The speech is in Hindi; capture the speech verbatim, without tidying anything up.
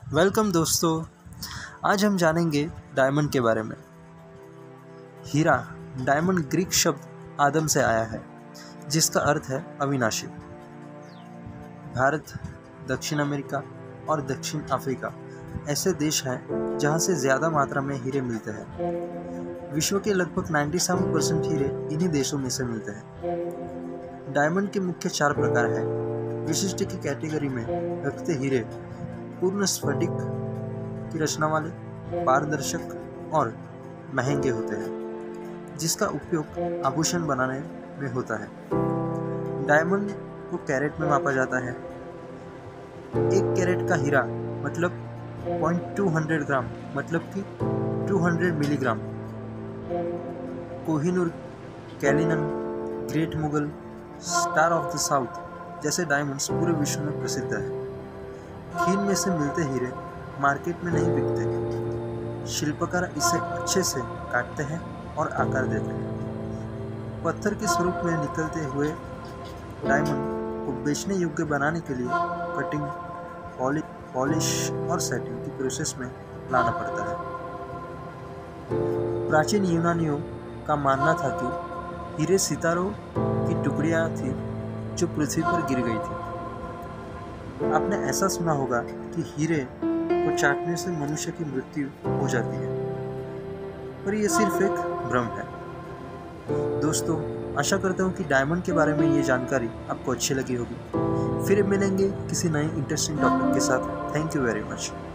वेलकम दोस्तों। आज हम जानेंगे डायमंड के बारे में। हीरा डायमंड ग्रीक शब्द आदम से आया है, जिसका अर्थ है अविनाशी। भारत, दक्षिण अमेरिका और दक्षिण अफ्रीका ऐसे देश हैं जहां से ज़्यादा मात्रा में हीरे मिलते हैं। विश्व के लगभग सत्तानवे परसेंट हीरे इन्हीं देशों में से मिलते हैं। डायमंड के मुख्य चार प्रकार हैं। विशिष्ट की कैटेगरी में रखते हीरे पूर्ण स्फटिक की रचना वाले, पारदर्शक और महंगे होते हैं, जिसका उपयोग आभूषण बनाने में होता है। डायमंड को कैरेट में मापा जाता है। एक कैरेट का हीरा मतलब पॉइंट टू हंड्रेड ग्राम मतलब कि two hundred milligram. Kohinoor, Cullinan, Great Mughal, Star of the South जैसे डायमंड्स पूरे विश्व में प्रसिद्ध है। खीन में से मिलते हीरे मार्केट में नहीं बिकते। शिल्पकार इसे अच्छे से काटते हैं और आकार देते हैं। पत्थर के स्वरूप में निकलते हुए डायमंड को बेचने योग्य बनाने के लिए कटिंग, पॉलिश पॉलिश और सेटिंग की प्रोसेस में लाना पड़ता है। प्राचीन यूनानियों का मानना था कि हीरे सितारों की टुकड़ियां थी जो पृथ्वी पर गिर गई थी। आपने ऐसा सुना होगा कि हीरे को चाटने से मनुष्य की मृत्यु हो जाती है, पर यह सिर्फ एक भ्रम है। दोस्तों, आशा करता हूँ कि डायमंड के बारे में ये जानकारी आपको अच्छी लगी होगी। फिर मिलेंगे किसी नए इंटरेस्टिंग टॉपिक के साथ। Thank you very much.